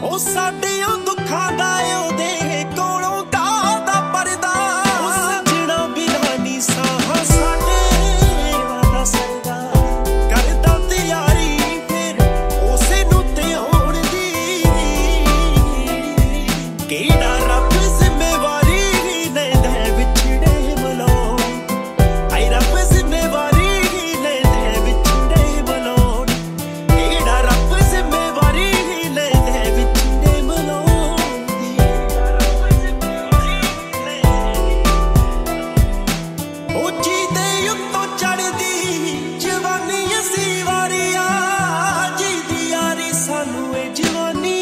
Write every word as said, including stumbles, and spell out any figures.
ਉਹ ਸਾਡਿਆਂ ਦੁੱਖਾਂ ਦਾ ਉਹਦੇ ਕੋਲੋਂ ਕਾਹਦਾ ਪਰਦਾ। ਉਸ ਜਿਹੜਾ ਬਿਨਾਂ ਨੀ ਸਾਹਾਂ ਸਾਡੇ ਵਾਦਾ ਸਦਾ ਕਰਦਾ ਤਿਆਰੀ ਫਿਰ ਉਸੇ ਨੂੰ ਤੇ ਆਉਣ ਦੀ। ਕਿਹੜਾ ਰੱਬ ਜ਼ਿੰਮੇਵਾਰੀ ਲੈਂਦਾ ਵਿਛੜੇ ਮਲੋਂ, ਆਈ ਰੱਬ ਜ਼ਿੰਮੇਵਾਰੀ ਲੈਂਦਾ ਵਿਛੜੇ ਮਲੋਂ। ਕਿਹੜਾ ਰੱਬ ਜ਼ਿੰਮੇਵਾਰੀ ਜਵਾਨੀ